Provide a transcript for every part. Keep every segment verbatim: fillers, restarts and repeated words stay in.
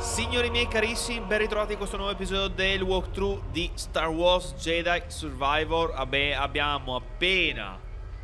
Signori miei carissimi, ben ritrovati in questo nuovo episodio del walkthrough di Star Wars Jedi Survivor. Vabbè, abbiamo appena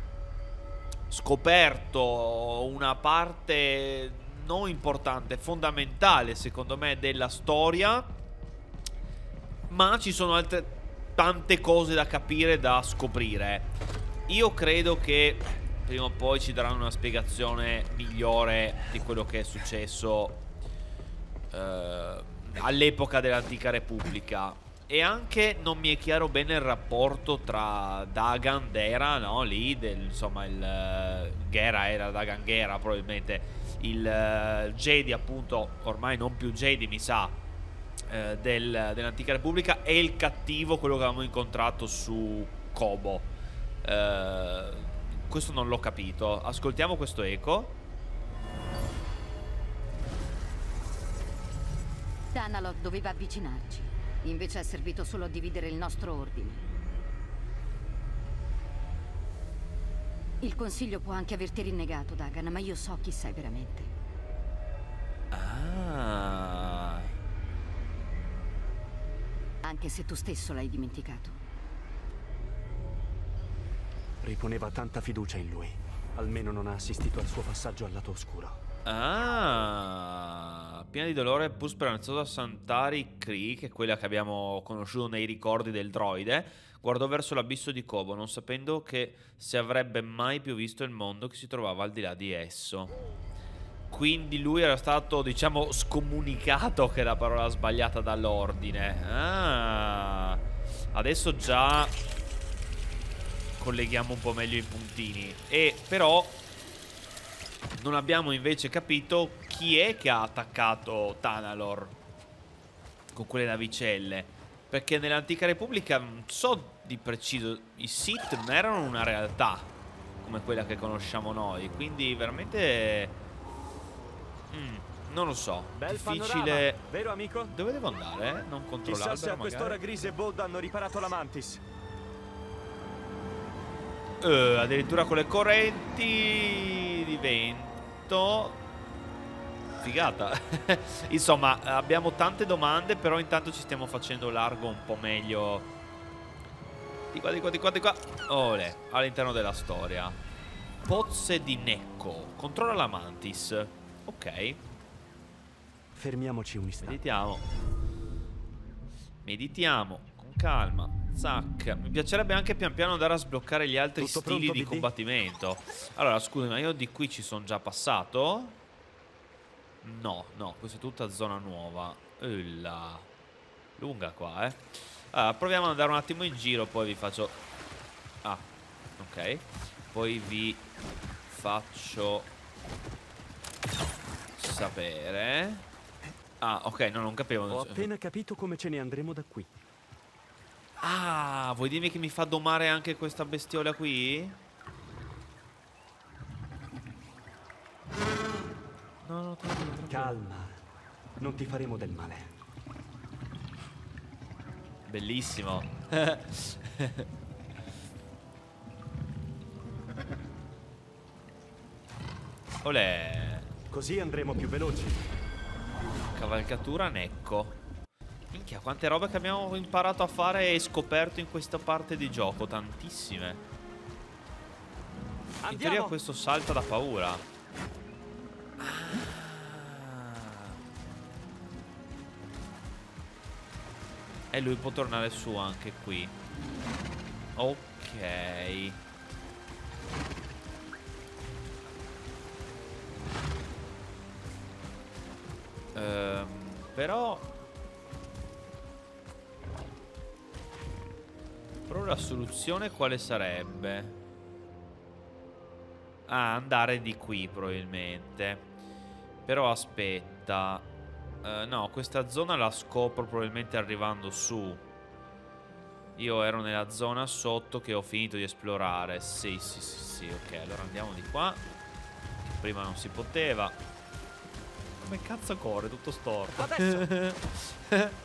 scoperto una parte non importante, fondamentale secondo me della storia, ma ci sono altre tante cose da capire, da scoprire. Io credo che prima o poi ci daranno una spiegazione migliore di quello che è successo Uh, all'epoca dell'Antica Repubblica. E anche non mi è chiaro bene il rapporto tra Dagan, Dera, no? Lì, del, insomma, il uh, Gera era Dagan Gera, probabilmente il uh, Jedi, appunto, ormai non più Jedi, mi sa, uh, del, dell'Antica Repubblica, e il cattivo, quello che avevamo incontrato su Kobo. Uh, questo non l'ho capito. Ascoltiamo questo eco. Danalot doveva avvicinarci, invece è servito solo a dividere il nostro ordine. Il consiglio può anche averti rinnegato, Dagan, ma io so chi sei veramente. Ah. Anche se tu stesso l'hai dimenticato. Riponeva tanta fiducia in lui. Almeno non ha assistito al suo passaggio al lato oscuro. Ah, piena di dolore pur speranzosa Santari Kree, che è quella che abbiamo conosciuto nei ricordi del droide, guardò verso l'abisso di Kobo, non sapendo che se avrebbe mai più visto il mondo che si trovava al di là di esso. Quindi lui era stato, diciamo, scomunicato, che è la parola sbagliata, dall'ordine. Ah, adesso già colleghiamo un po' meglio i puntini. E però non abbiamo invece capito chi è che ha attaccato Tanalorr con quelle navicelle, perché nell'Antica Repubblica non so di preciso, i Sith non erano una realtà come quella che conosciamo noi, quindi veramente mm, non lo so. Bel difficile, panorama, vero amico? Dove devo andare? Non controllare. Chissà se a quest'ora Grease e Bold hanno riparato la Mantis. Uh, addirittura con le correnti di vento. Figata. Insomma, abbiamo tante domande, però intanto ci stiamo facendo largo un po' meglio. Di qua, di qua, di qua, di qua. Olè, all'interno della storia. Pozze di Necco. Controlla la Mantis. Ok. Fermiamoci un istante. Meditiamo. Meditiamo con calma. Zac. Mi piacerebbe anche pian piano andare a sbloccare gli altri Tutto stili pronto, di B D? combattimento. Allora, scusa, ma io di qui ci sono già passato? No, no, questa è tutta zona nuova. Ulla. Lunga qua, eh. Allora, proviamo ad andare un attimo in giro, poi vi faccio... Ah, ok. Poi vi faccio sapere. Ah, ok, no, non capivo. Ho appena capito come ce ne andremo da qui. Ah, vuoi dirmi che mi fa domare anche questa bestiola qui? No, no, tranquillo, tranquillo. Calma, non ti faremo del male. Bellissimo. Olè. Così andremo più veloci. Cavalcatura Necco. Minchia, quante robe che abbiamo imparato a fare e scoperto in questa parte di gioco. Tantissime. Andiamo. In teoria questo salta da paura. Ah. E lui può tornare su anche qui. Ok. Um, però Però la soluzione quale sarebbe? Ah, andare di qui probabilmente. Però aspetta. uh, No, questa zona la scopro probabilmente arrivando su. Io ero nella zona sotto che ho finito di esplorare. Sì, sì, sì, sì, ok. Allora andiamo di qua. Prima non si poteva. Come cazzo corre? Tutto storto. Adesso.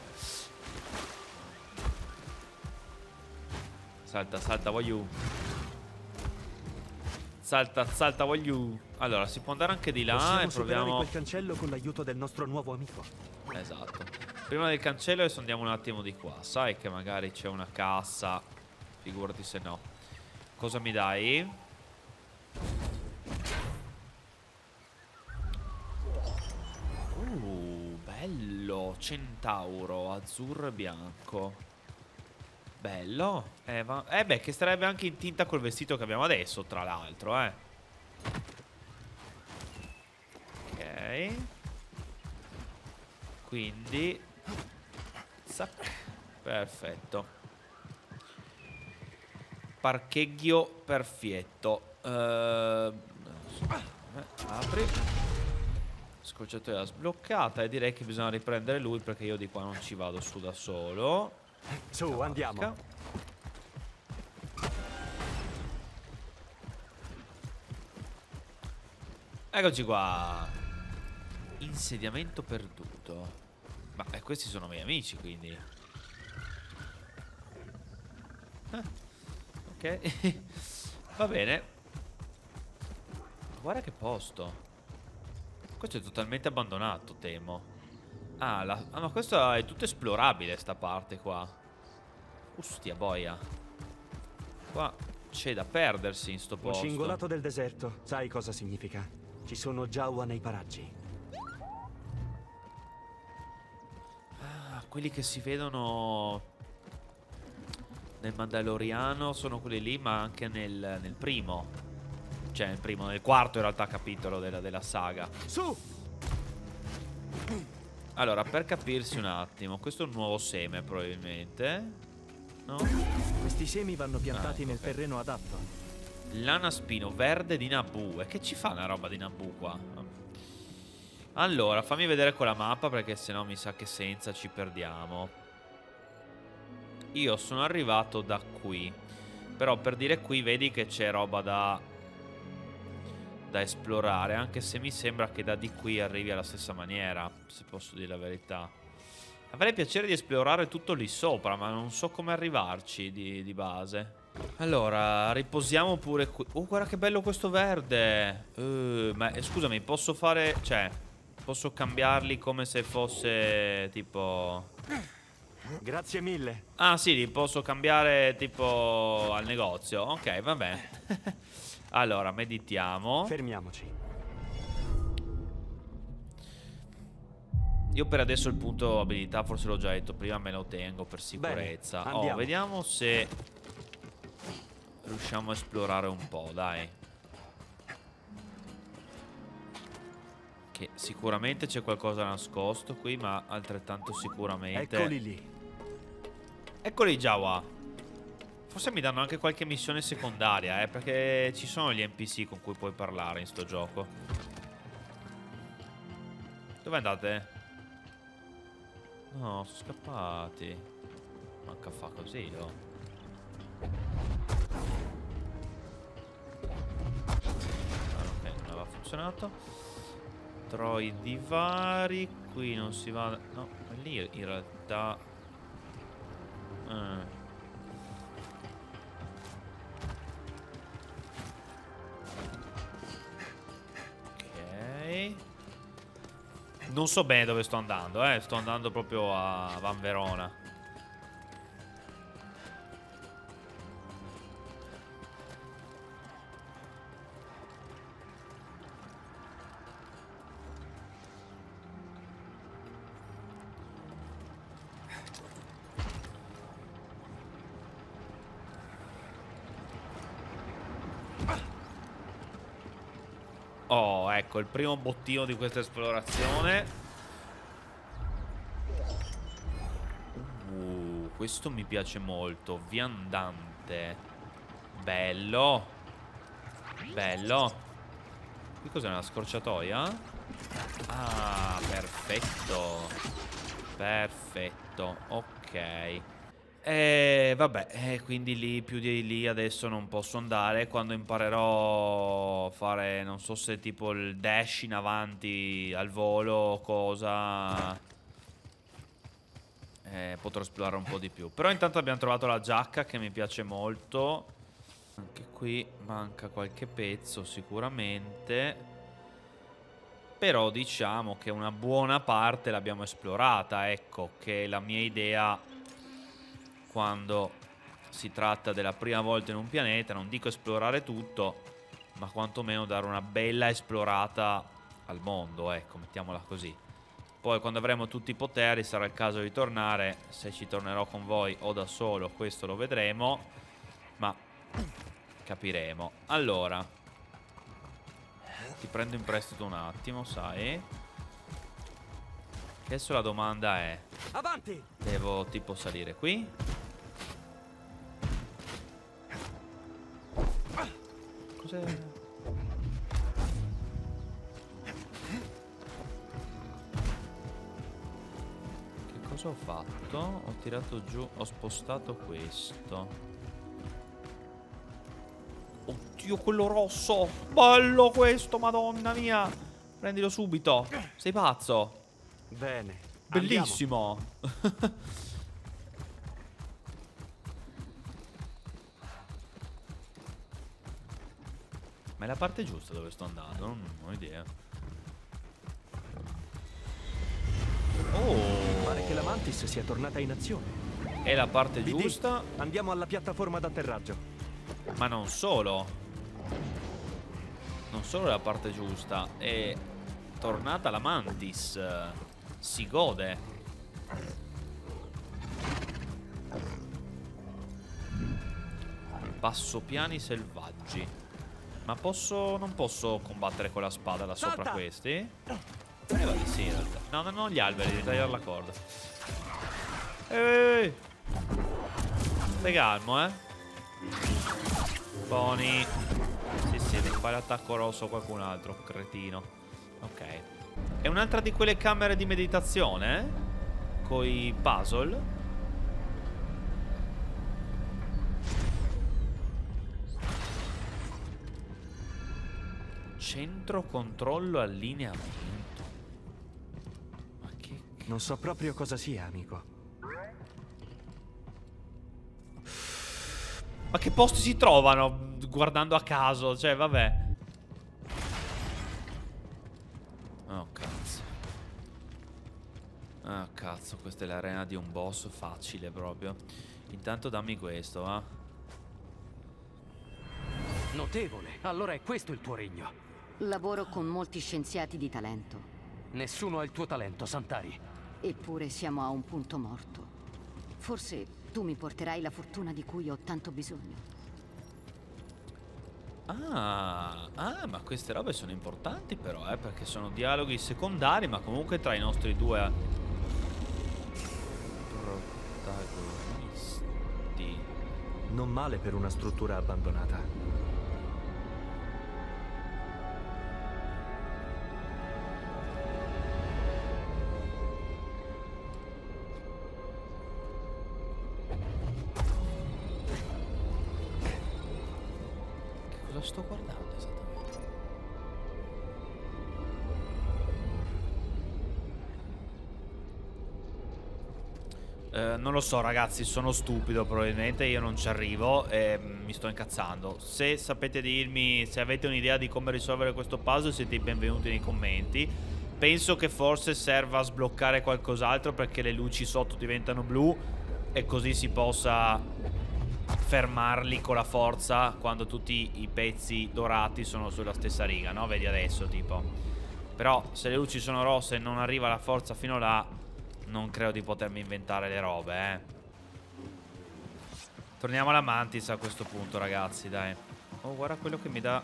Salta, salta, voglio. salta, salta, voglio. Allora, si può andare anche di là. Possiamo e proviamo superare quel cancello con l'aiuto del nostro nuovo amico. Esatto. Prima del cancello adesso andiamo un attimo di qua. Sai che magari c'è una cassa. Figurati se no. Cosa mi dai? Uh, bello. Centauro, azzurro e bianco. Bello. Eh, va... eh beh, che starebbe anche in tinta col vestito che abbiamo adesso, tra l'altro, eh. Ok. Quindi zac. Perfetto. Parcheggio perfetto. uh, Apri. Scorciatoia sbloccata. E direi che bisogna riprendere lui, perché io di qua non ci vado su da solo. Su, andiamo. Eccoci qua. Insediamento perduto. Ma eh, questi sono miei amici, quindi. Ah, ok. Va bene. Guarda che posto. Questo è totalmente abbandonato, temo. Ah, la... ah, ma questo è tutto esplorabile, sta parte qua. Ustia boia. Qua c'è da perdersi in sto Un posto. cingolato del deserto, sai cosa significa? Ci sono Jawa nei paraggi. Ah, quelli che si vedono nel Mandaloriano sono quelli lì, ma anche nel, nel primo. Cioè nel primo, nel quarto in realtà capitolo della, della saga. Su! Allora, per capirsi un attimo, questo è un nuovo seme probabilmente, no? Questi semi vanno piantati Ah, nel ok. terreno adatto. Lana spino verde di Naboo. E che ci fa una roba di Naboo qua? Allora, fammi vedere con la mappa, perché sennò mi sa che senza ci perdiamo. Io sono arrivato da qui. Però per dire qui vedi che c'è roba da da esplorare, anche se mi sembra che da di qui arrivi alla stessa maniera, se posso dire la verità. Avrei piacere di esplorare tutto lì sopra, ma non so come arrivarci di, di base. Allora, riposiamo pure qui. Oh, guarda che bello questo verde. Uh, ma eh, scusami, posso fare... Cioè, posso cambiarli come se fosse tipo... Grazie mille. Ah sì, li posso cambiare tipo al negozio. Ok, va bene. Allora, meditiamo. Fermiamoci. Io per adesso il punto abilità, forse l'ho già detto prima, me lo tengo per sicurezza. Bene, Oh, andiamo. vediamo se riusciamo a esplorare un po', dai. Che sicuramente c'è qualcosa nascosto qui, ma altrettanto sicuramente... Eccoli lì. Eccoli Jawa. Forse mi danno anche qualche missione secondaria, eh, perché ci sono gli N P C con cui puoi parlare in sto gioco. Dove andate? No, sono scappati. Manca fa così, oh. Ah, ok, non aveva funzionato. Droidi vari. Qui non si va... No, lì in realtà... Eh. Non so bene dove sto andando, eh. Sto andando proprio a Van Verona. Oh, ecco, il primo bottino di questa esplorazione. Uh, questo mi piace molto. Viandante. Bello. Bello. Qui cos'è, una scorciatoia? Ah, perfetto. Perfetto, ok. E vabbè, eh, quindi lì più di lì adesso non posso andare. Quando imparerò a fare, non so se tipo il dash in avanti al volo o cosa, eh, potrò esplorare un po' di più. Però intanto abbiamo trovato la giacca che mi piace molto. Anche qui manca qualche pezzo sicuramente. Però diciamo che una buona parte l'abbiamo esplorata. Ecco, che è la mia idea quando si tratta della prima volta in un pianeta. Non dico esplorare tutto, ma quantomeno dare una bella esplorata al mondo, ecco, mettiamola così. Poi quando avremo tutti i poteri sarà il caso di tornare. Se ci tornerò con voi o da solo, questo lo vedremo, ma capiremo. Allora, ti prendo in prestito un attimo, sai. Adesso la domanda è: Avanti! devo tipo salire qui? Cos'è? Cosa ho fatto? Ho tirato giù, ho spostato questo. Oddio, quello rosso! Bello questo, madonna mia! Prendilo subito. Sei pazzo? Bene. Bellissimo. Ma è la parte giusta dove sto andando? Non, non ho idea. Oh! Pare che la Mantis sia tornata in azione. È la parte B D, giusta. andiamo alla piattaforma d'atterraggio. Ma non solo. Non solo è la parte giusta. È tornata la Mantis. Si gode. Passopiani selvaggi. Ma posso... non posso combattere con la spada da sopra questi? Pareva di sì in realtà. No, no, no, gli alberi, devi tagliare la corda. Ehi! Stai calmo, eh? Pony. Sì, sì, devi fare l'attacco rosso a qualcun altro, cretino. Ok. È un'altra di quelle camere di meditazione, eh? Coi puzzle. Centro controllo allineamento. Non so proprio cosa sia, amico. Ma che posti si trovano guardando a caso? Cioè, vabbè. Oh, cazzo. Ah, cazzo, questa è l'arena di un boss facile proprio. Intanto dammi questo, va. Notevole. Allora è questo il tuo regno. Lavoro con molti scienziati di talento. Nessuno ha il tuo talento, Santari. Eppure siamo a un punto morto. Forse tu mi porterai la fortuna di cui ho tanto bisogno. Ah, ah, ma queste robe sono importanti però, eh, perché sono dialoghi secondari, ma comunque tra i nostri due protagonisti. Non male per una struttura abbandonata. Cosa sto guardando esattamente? Eh, non lo so ragazzi, sono stupido probabilmente, io non ci arrivo e mi sto incazzando. Se sapete dirmi, se avete un'idea di come risolvere questo puzzle, siete i benvenuti nei commenti. Penso che forse serva a sbloccare qualcos'altro perché le luci sotto diventano blu e così si possa fermarli con la forza quando tutti i pezzi dorati sono sulla stessa riga, no? Vedi adesso tipo. Però se le luci sono rosse e non arriva la forza fino là, non credo di potermi inventare le robe, eh. Torniamo alla Mantis a questo punto, ragazzi, dai. Oh, guarda quello che mi dà.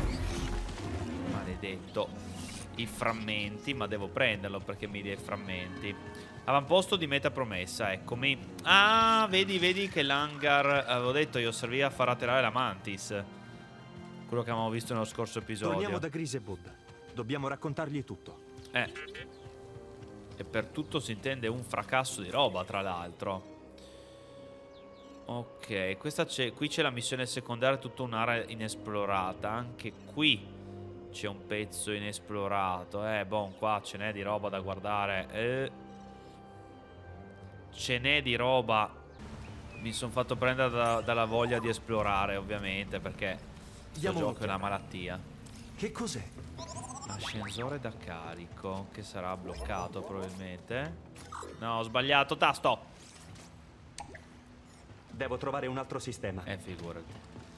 Maledetto. I frammenti, ma devo prenderlo perché mi dà i frammenti. Avamposto di meta promessa, eccomi. Ah, vedi, vedi che l'hangar, avevo detto io, serviva a far atterrare la Mantis. Quello che avevamo visto nello scorso episodio. Torniamo da Gris e Bud. Dobbiamo raccontargli tutto. Eh. E per tutto si intende un fracasso di roba, tra l'altro. Ok, questa c'è, qui c'è la missione secondaria, tutta un'area inesplorata. Anche qui c'è un pezzo inesplorato. Eh, boh, qua ce n'è di roba da guardare. Eh. Ce n'è di roba Mi sono fatto prendere da, dalla voglia di esplorare, ovviamente, perché questo gioco è una malattia. Che cos'è? Ascensore da carico, che sarà bloccato probabilmente. No, ho sbagliato tasto. Devo trovare un altro sistema. Eh, figurati.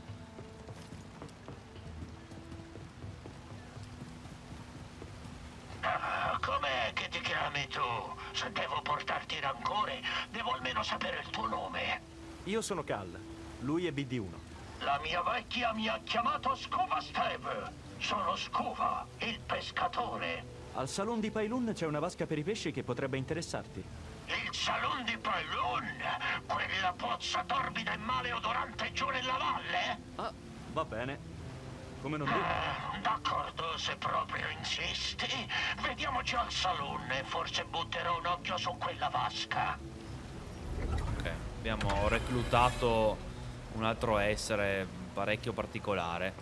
Ah, com'è che ti chiami tu? Se devo portarti rancore, devo almeno sapere il tuo nome. Io sono Cal, lui è B D uno. La mia vecchia mi ha chiamato Scuba Steve. Sono Scuba, il pescatore. Al Salon di Pailun c'è una vasca per i pesci che potrebbe interessarti. Il Salon di Pailun? Quella pozza torbida e maleodorante giù nella valle? Ah, va bene. Come non dire. Ah, d'accordo, se proprio insisti. Vediamoci al Salon e forse butterò un occhio su quella vasca. Ok, abbiamo reclutato un altro essere parecchio particolare.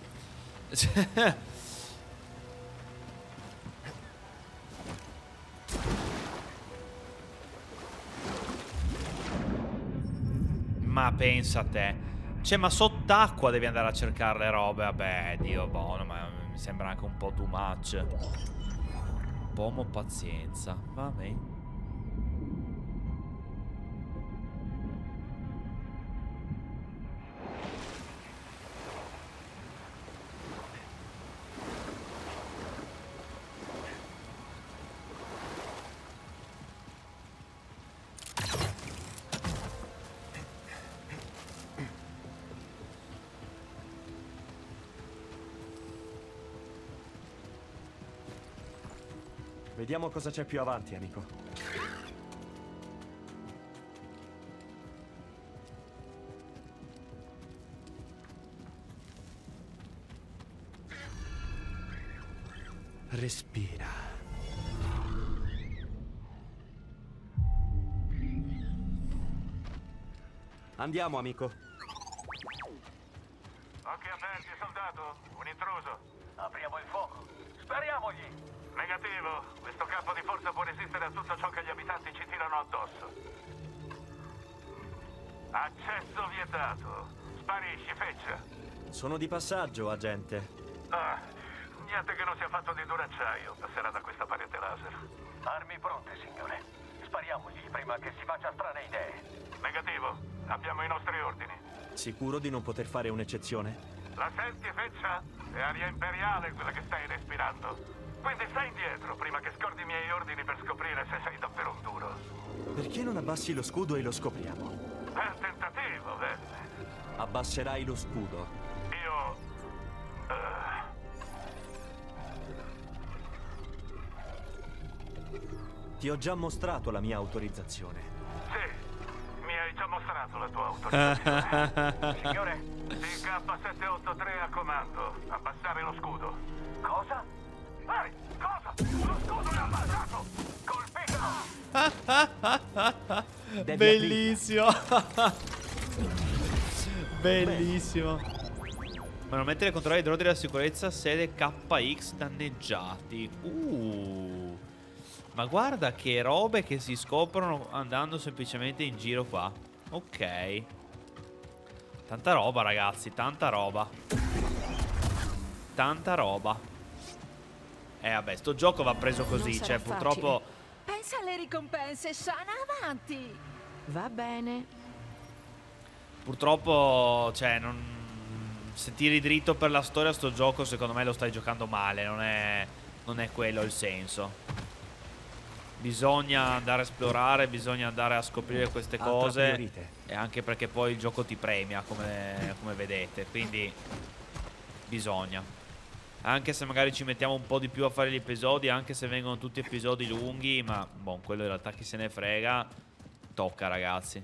Ma pensa a te. Cioè, ma sott'acqua devi andare a cercare le robe. Vabbè, Dio buono, ma mi sembra anche un po' too much. Pomo pazienza. Va bene. Vediamo cosa c'è più avanti, amico. Respira. Andiamo, amico. Occhi aperti, soldato. Un intruso. Apriamo il fuoco. Spariamogli. Negativo. Questo campo di forza può resistere a tutto ciò che gli abitanti ci tirano addosso. Accesso vietato. Sparisci, feccia. Sono di passaggio, agente. Ah, niente che non sia fatto di duro acciaio. Passerà da questa parete laser. Armi pronte, signore. Spariamogli prima che si faccia strane idee. Negativo. Abbiamo i nostri ordini. Sicuro di non poter fare un'eccezione? La senti, feccia? È aria imperiale quella che stai respirando. Quindi stai indietro prima che scordi i miei ordini per scoprire se sei davvero un duro. Perché non abbassi lo scudo e lo scopriamo? Bel tentativo, venne. Abbasserai lo scudo. Io... Uh... Ti ho già mostrato la mia autorizzazione. Sì, mi hai già mostrato la tua autorizzazione. Signore? T K settecentoottantatré a comando. Abbassare lo scudo. Cosa? Ehi, cosa? Lo scudo è abbassato! Colpitelo! Bellissimo. Bellissimo. Manomettere e controllare i droni della sicurezza, sede K X danneggiati. Uh. Ma guarda che robe che si scoprono andando semplicemente in giro qua. Ok. Tanta roba, ragazzi, tanta roba. Tanta roba. Eh vabbè, sto gioco va preso così, cioè purtroppo... Pensa alle ricompense, Sana, avanti! Va bene. Purtroppo, cioè, non... se tiri dritto per la storia sto gioco secondo me lo stai giocando male, non è, non è quello il senso. Bisogna andare a esplorare, bisogna andare a scoprire queste Altra cose. priorite. E anche perché poi il gioco ti premia, come, come vedete, quindi bisogna. Anche se magari ci mettiamo un po' di più a fare gli episodi, anche se vengono tutti episodi lunghi, ma boh, quello in realtà chi se ne frega. Tocca, ragazzi.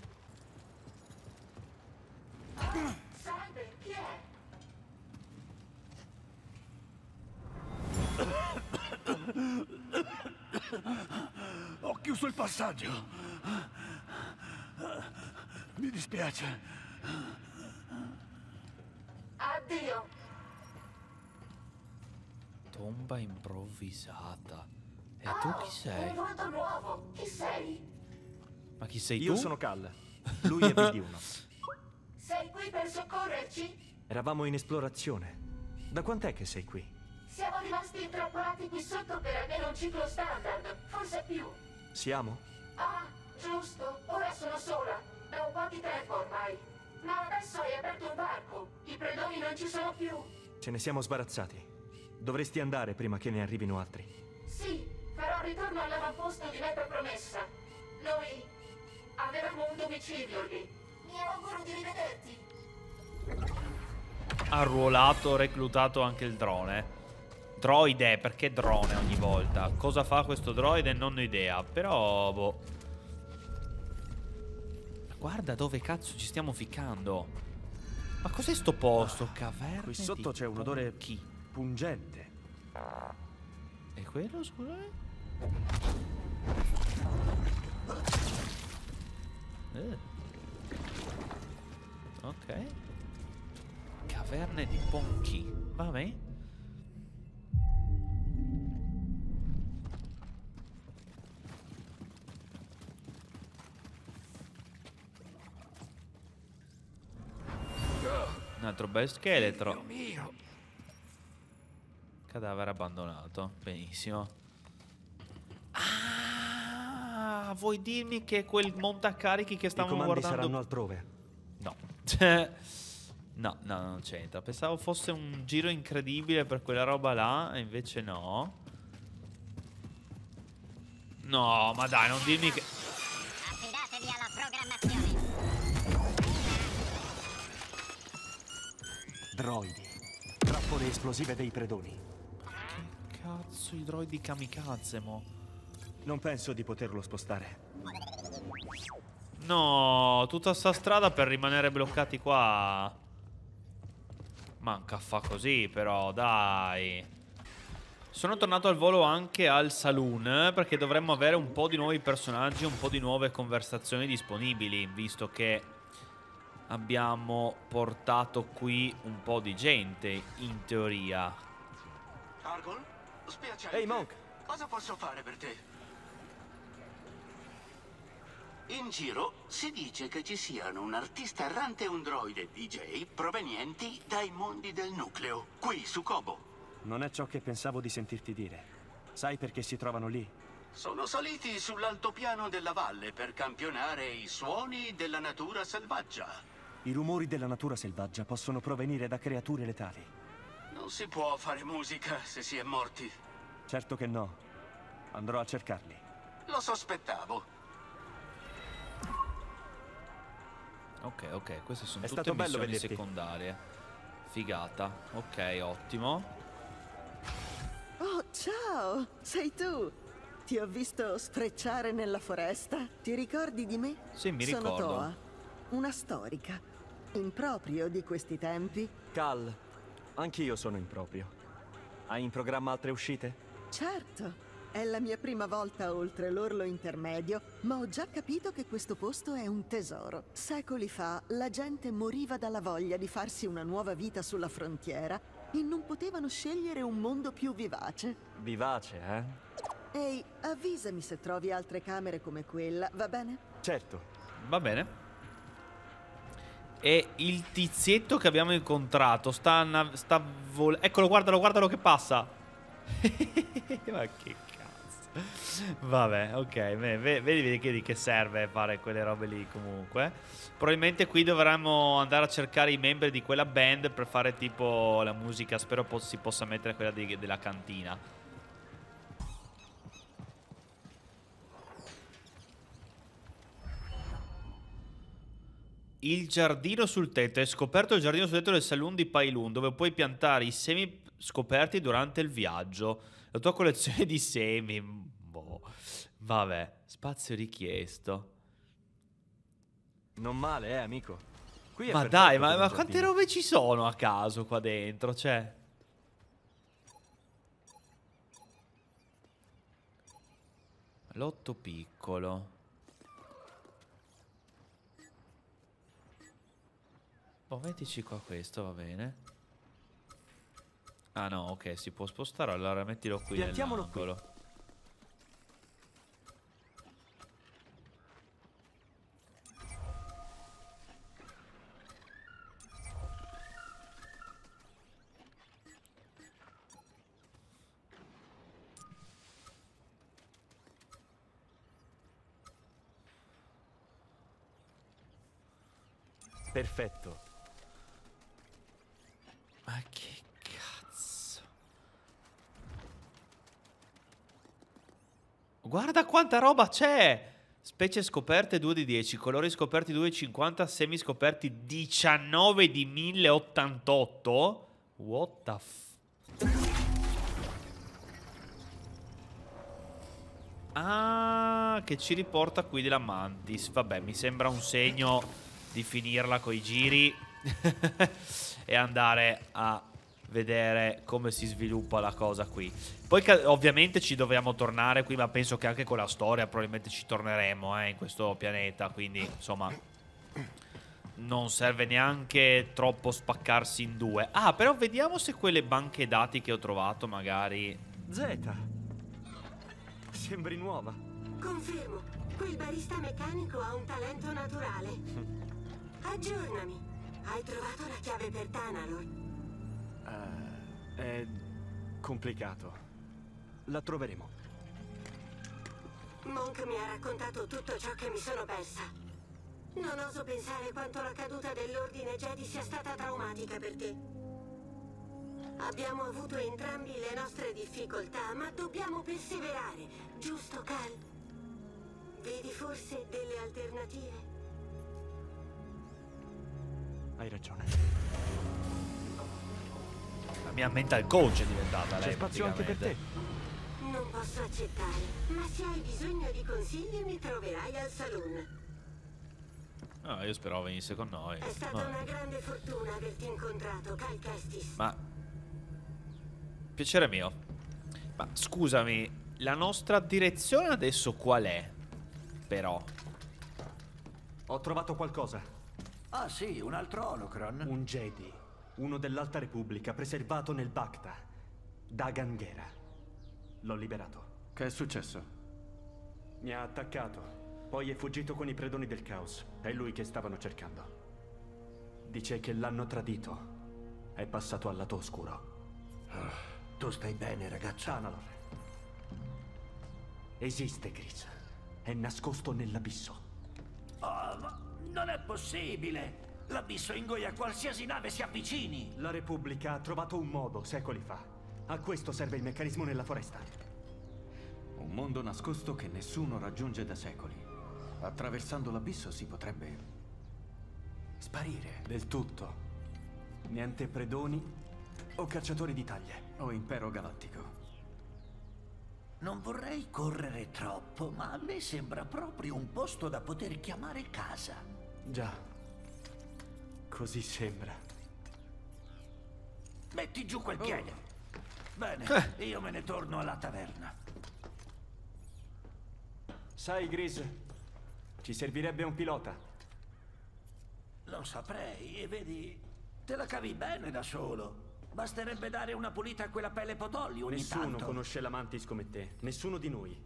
Salve, chi è? Ho chiuso il passaggio. Mi dispiace. Addio. Tomba improvvisata. E tu chi sei? Arrivato nuovo. Chi sei? Ma chi sei Io tu? sono Cal, lui è B D uno. Sei qui per soccorrerci? Eravamo in esplorazione. Da quant'è che sei qui? Siamo rimasti intrappolati qui sotto per almeno un ciclo standard, forse più. Siamo? Ah, giusto. Ora sono sola. Da un po' di tempo ormai. Ma adesso hai aperto un varco. I predoni non ci sono più. Ce ne siamo sbarazzati. Dovresti andare prima che ne arrivino altri. Sì, farò ritorno all'avamposto di meta promessa. Noi avevamo un domicilio lì. Mi auguro di rivederti. Arruolato, reclutato anche il drone. Droide, perché drone ogni volta? Cosa fa questo droide? Non ho idea. Però, boh. Guarda dove cazzo ci stiamo ficcando. Ma cos'è sto posto? Caverne. Qui sotto c'è un odore chi? pungente. E quello, scusa? Eh. Ok. Caverne di Ponchi. Vabbè. Un altro bel scheletro. Cadavere abbandonato. Benissimo. Ah, vuoi dirmi che quel montacarichi che stavamo I comandi guardando saranno altrove. No. No, no, non c'entra. Pensavo fosse un giro incredibile per quella roba là, e invece no. No, ma dai, non dirmi che... Affidatevi alla programmazione. Droidi. Trappole esplosive dei predoni. Che cazzo, i droidi kamikaze, mo? Non penso di poterlo spostare. No, tutta sta strada per rimanere bloccati qua. Manca fa così, però, dai. Sono tornato al volo anche al saloon, perché dovremmo avere un po' di nuovi personaggi, un po' di nuove conversazioni disponibili, visto che abbiamo portato qui un po' di gente, in teoria. Argon, spiacere. Ehi, Monk. Cosa posso fare per te? In giro si dice che ci siano un artista errante e un droide D J provenienti dai mondi del nucleo, qui su Kobo. Non è ciò che pensavo di sentirti dire. Sai perché si trovano lì? Sono saliti sull'altopiano della valle per campionare i suoni della natura selvaggia. I rumori della natura selvaggia possono provenire da creature letali. Non si può fare musica se si è morti. Certo che no. Andrò a cercarli. Lo sospettavo. Ok, ok, queste sono È tutte stato bello missioni vederti. secondarie. Figata. Ok, ottimo. Oh, ciao! Sei tu! Ti ho visto sfrecciare nella foresta. Ti ricordi di me? Sì, mi Sono ricordo. Toa, una storica. Improprio di questi tempi. Cal, anch'io sono improprio. Hai in programma altre uscite? Certo, è la mia prima volta oltre l'orlo intermedio, ma ho già capito che questo posto è un tesoro. Secoli fa la gente moriva dalla voglia di farsi una nuova vita sulla frontiera e non potevano scegliere un mondo più vivace. Vivace, eh? Ehi, avvisami se trovi altre camere come quella, va bene? Certo. Va bene. E il tizietto che abbiamo incontrato sta, nav- sta vol- Eccolo, guardalo, guardalo che passa. Ma che cazzo. Vabbè, ok, beh, ve- vedi, vedi che di che serve fare quelle robe lì comunque. Probabilmente qui dovremmo andare a cercare i membri di quella band per fare tipo la musica. Spero po- si possa mettere quella di- della cantina. Il giardino sul tetto. Hai scoperto il giardino sul tetto del saloon di Pailun, dove puoi piantare i semi scoperti durante il viaggio. La tua collezione di semi. Boh. Vabbè, spazio richiesto. Non male, eh, amico. Qui è Ma perfetto dai, ma, per un ma quante giardino. robe ci sono a caso qua dentro? Cioè, lotto piccolo. Oh, mettici qua questo, va bene. Ah no, ok, si può spostare. Allora mettilo qui Piantiamolo qui. nell'angolo. Perfetto. Ma che cazzo? Guarda quanta roba c'è! Specie scoperte due di dieci, colori scoperti due di cinquanta, semi scoperti diciannove di mille ottantotto. What the f... Ah, che ci riporta qui della Mantis. Vabbè, mi sembra un segno di finirla coi giri e andare a vedere come si sviluppa la cosa qui. Poi ovviamente ci dobbiamo tornare qui, ma penso che anche con la storia probabilmente ci torneremo eh, in questo pianeta, quindi insomma non serve neanche troppo spaccarsi in due. Ah, però vediamo se quelle banche dati che ho trovato magari... Zeta, sembri nuova. Confermo, quel barista meccanico ha un talento naturale. Aggiornami, hai trovato la chiave per Tanalor? Uh, è complicato. La troveremo. Monk mi ha raccontato tutto ciò che mi sono persa. Non oso pensare quanto la caduta dell'Ordine Jedi sia stata traumatica per te. Abbiamo avuto entrambi le nostre difficoltà, ma dobbiamo perseverare, giusto, Cal? Vedi forse delle alternative? Hai ragione. La mia mental coach è diventata lei. C'è spazio anche per te. Non posso accettare, ma se hai bisogno di consigli mi troverai al saloon. No, io speravo venisse con noi. È stata Ma... una grande fortuna averti incontrato, Cal Kestis. Ma... piacere mio. Ma scusami, la nostra direzione adesso qual è? Però... Ho trovato qualcosa. Ah sì, un altro holocron. Un Jedi. Uno dell'Alta Repubblica, preservato nel Bacta. Dagan Gera. L'ho liberato. Che è successo? Mi ha attaccato. Poi è fuggito con i predoni del caos. È lui che stavano cercando. Dice che l'hanno tradito. È passato al lato oscuro. Oh, tu stai bene, ragazzo? Tanalor. Esiste, Chris. È nascosto nell'abisso. Oh, ma non è possibile! L'abisso ingoia qualsiasi nave si avvicini! La Repubblica ha trovato un modo, secoli fa. A questo serve il meccanismo nella foresta. Un mondo nascosto che nessuno raggiunge da secoli. Attraversando l'abisso si potrebbe... sparire. Del tutto. Niente predoni o cacciatori di taglie. O impero galattico. Non vorrei correre troppo, ma a me sembra proprio un posto da poter chiamare casa. Già. Così sembra. Metti giù quel piede. Oh. Bene, io me ne torno alla taverna. Sai, Gris, ci servirebbe un pilota. Lo saprei, e vedi, te la cavi bene da solo. Basterebbe dare una pulita a quella pelle potolli ogni Nessuno tanto. conosce la Mantis come te. Nessuno di noi.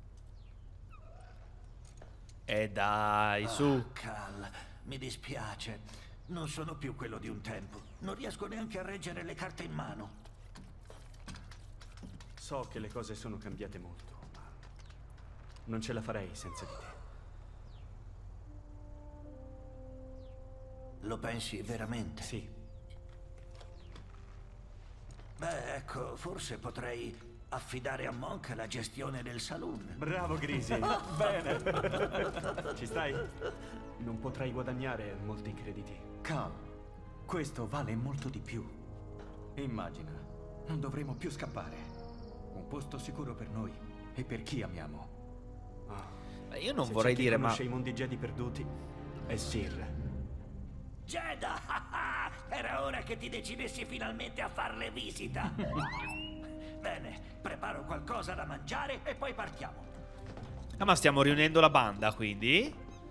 E dai, ah, su. Cal, mi dispiace. Non sono più quello di un tempo. Non riesco neanche a reggere le carte in mano. So che le cose sono cambiate molto, ma non ce la farei senza di te. Lo pensi veramente? Sì. Beh, ecco, forse potrei affidare a Monk la gestione del saloon. Bravo, Grisi. Bene. Ci stai? Non potrai guadagnare molti crediti. Cal, questo vale molto di più. Immagina, non dovremo più scappare. Un posto sicuro per noi e per chi amiamo. Oh. Beh, io non Se vorrei c'è chi dire, ma... conosce i mondi Jedi perduti è Sir. Jedi! Era ora che ti decidessi finalmente a farle visita. Bene, preparo qualcosa da mangiare e poi partiamo. Ah, ma stiamo riunendo la banda, quindi?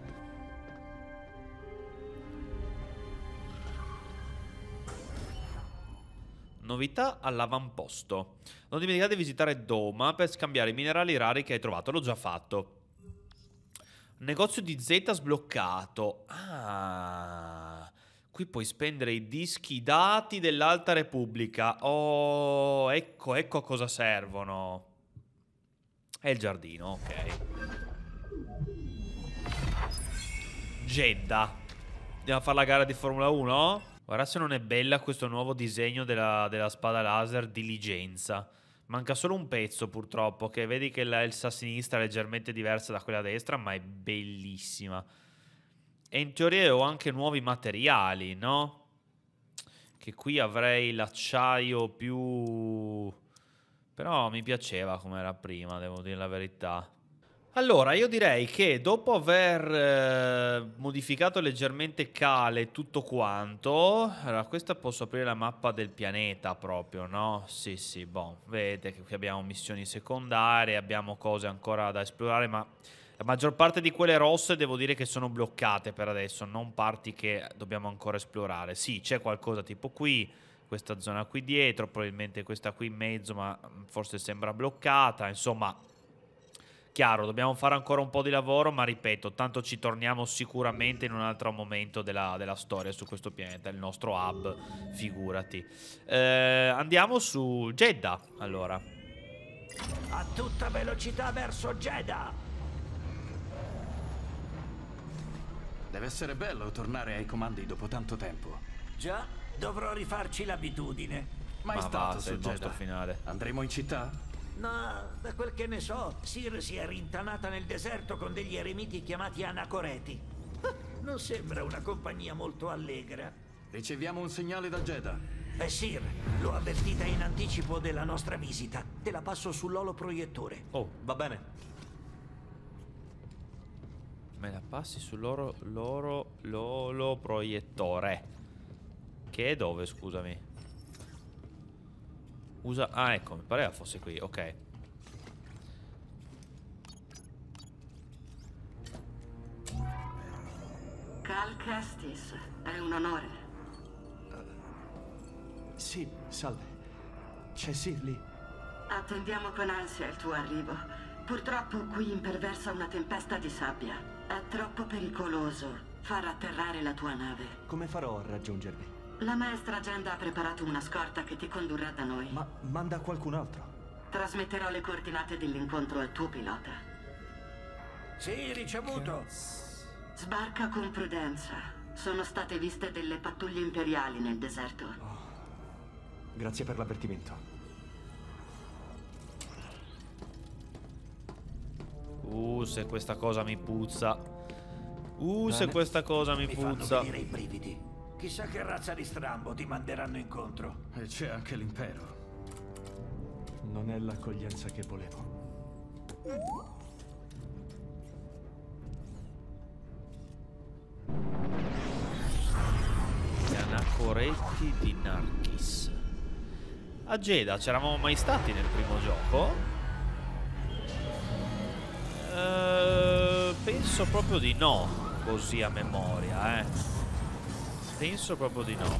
Novità all'avamposto. Non dimenticate di visitare Doma per scambiare i minerali rari che hai trovato. L'ho già fatto. Negozio di Z sbloccato. Ah, qui puoi spendere i dischi dati dell'Alta Repubblica. Oh, ecco, ecco a cosa servono. È il giardino, ok. Jeddah. Andiamo a fare la gara di Formula uno? Guarda se non è bella questo nuovo disegno della, della spada laser Diligenza. Manca solo un pezzo purtroppo, che vedi che l'elsa a sinistra è leggermente diversa da quella a destra, ma è bellissima. E in teoria ho anche nuovi materiali, no? Che qui avrei l'acciaio più... Però mi piaceva come era prima, devo dire la verità. Allora, io direi che dopo aver eh, modificato leggermente Cale tutto quanto... Allora, questa posso aprire la mappa del pianeta proprio, no? Sì, sì, boh, vedete che qui abbiamo missioni secondarie, abbiamo cose ancora da esplorare, ma la maggior parte di quelle rosse devo dire che sono bloccate per adesso, non parti che dobbiamo ancora esplorare. Sì, c'è qualcosa tipo qui, questa zona qui dietro, probabilmente questa qui in mezzo, ma forse sembra bloccata, insomma... Chiaro, dobbiamo fare ancora un po' di lavoro, ma ripeto, tanto ci torniamo sicuramente in un altro momento della, della storia su questo pianeta, il nostro hub, figurati. Eh, andiamo su Jeddah, allora. A tutta velocità verso Jeddah! Deve essere bello tornare ai comandi dopo tanto tempo. Già, dovrò rifarci l'abitudine. Mai Ma stato basta, su il nostro Jeddah? finale. Andremo in città? No, da quel che ne so, Sir si è rintanata nel deserto con degli eremiti chiamati anacoreti. Non sembra una compagnia molto allegra. Riceviamo un segnale da Jeddah. Eh, Sir, l'ho avvertita in anticipo della nostra visita. Te la passo sull'oloproiettore. Oh, va bene. Me la passi sull'oro loro l'oloproiettore. Che è dove, scusami? Usa... Ah, ecco, mi pareva fosse qui, ok. Cal Kestis, è un onore. Uh, sì, salve. C'è Sir lì. Attendiamo con ansia il tuo arrivo. Purtroppo qui imperversa una tempesta di sabbia. È troppo pericoloso far atterrare la tua nave. Come farò a raggiungervi? La maestra Jenda ha preparato una scorta che ti condurrà da noi. Ma manda qualcun altro. Trasmetterò le coordinate dell'incontro al tuo pilota. Sì, ricevuto. Sbarca con prudenza. Sono state viste delle pattuglie imperiali nel deserto. Oh. Grazie per l'avvertimento. Uh, se questa cosa mi puzza. Uh, Bene. se questa cosa mi, Mi puzza. fanno venire i brividi. Chissà che razza di strambo ti manderanno incontro. E c'è anche l'impero. Non è l'accoglienza che volevo. Gli anacoretti di Narkis. A Jeddah c'eravamo mai stati nel primo gioco? Uh, penso proprio di no, così a memoria, eh. Penso proprio di no.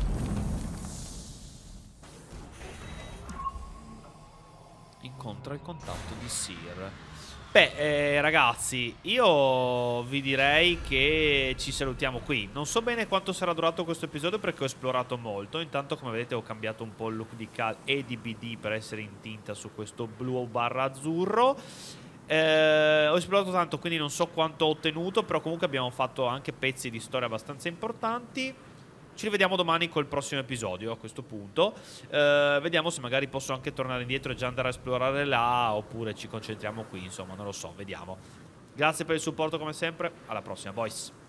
Incontra il contatto di Sir. Beh, eh, ragazzi, io vi direi che ci salutiamo qui. Non so bene quanto sarà durato questo episodio perché ho esplorato molto. Intanto, come vedete, ho cambiato un po' il look di Cal e di B D per essere in tinta su questo blu barra azzurro. Eh, ho esplorato tanto, quindi non so quanto ho ottenuto, però comunque abbiamo fatto anche pezzi di storia abbastanza importanti. Ci rivediamo domani col prossimo episodio a questo punto. eh, Vediamo se magari posso anche tornare indietro e già andare a esplorare là, oppure ci concentriamo qui, insomma, non lo so, vediamo. Grazie per il supporto come sempre, alla prossima, boys.